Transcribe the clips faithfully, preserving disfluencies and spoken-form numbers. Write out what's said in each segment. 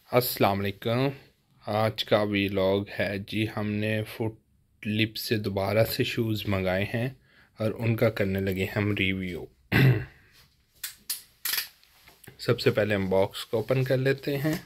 अस्सलाम वालेकुम। आज का व्लॉग है जी, हमने फुटलिप से दोबारा से शूज़ मंगाए हैं और उनका करने लगे हम रिव्यू। सबसे पहले हम बॉक्स को ओपन कर लेते हैं।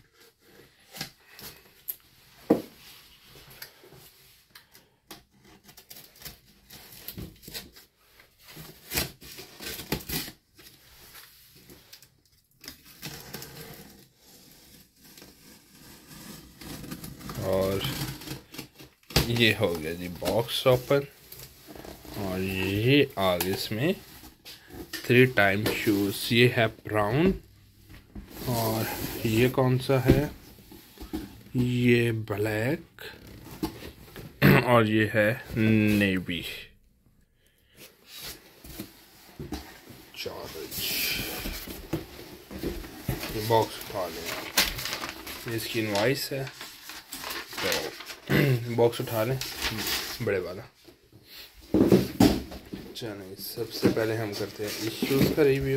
और ये हो गया जी बॉक्स ओपन। और ये आ गए इसमें थ्री टाइम शूज़। ये है ब्राउन और ये कौन सा है, ये ब्लैक और ये है नेवी। चलो ये बॉक्स उठा लें, ये इसकी इनवॉइस है तो बॉक्स उठा लें बड़े वाला। चलिए सबसे पहले हम करते हैं इस शूज़ का रिव्यू।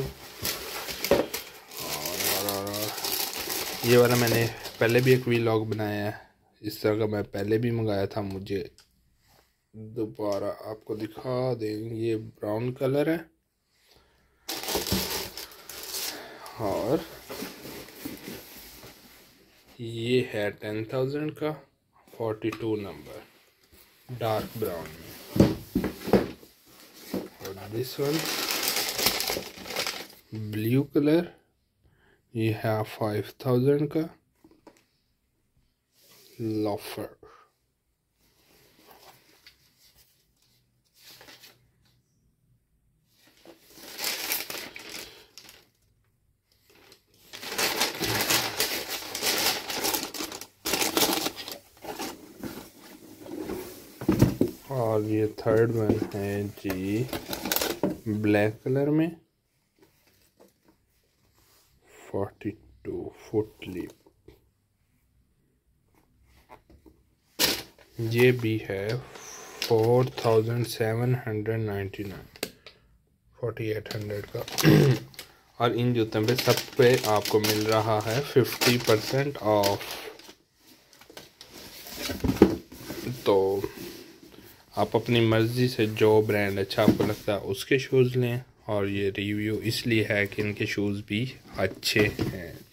और, और, और ये वाला मैंने पहले भी एक व्लॉग बनाया है, इस तरह का मैं पहले भी मंगाया था। मुझे दोबारा आपको दिखा दें, ये ब्राउन कलर है और ये है टेन थाउजेंड का forty two number dark brown में। और दिस वन ब्लू कलर, ये है फाइव थाउजेंड का लॉफर। और ये थर्ड वन है जी ब्लैक कलर में फोर्टी टू फुटलिप। ये भी है four thousand seven hundred ninety nine forty eight hundred का। और इन जूतों पे सब पे आपको मिल रहा है फिफ्टी परसेंट ऑफ। तो आप अपनी मर्ज़ी से जो ब्रांड अच्छा आपको लगता है उसके शूज़ लें। और ये रिव्यू इसलिए है कि इनके शूज़ भी अच्छे हैं।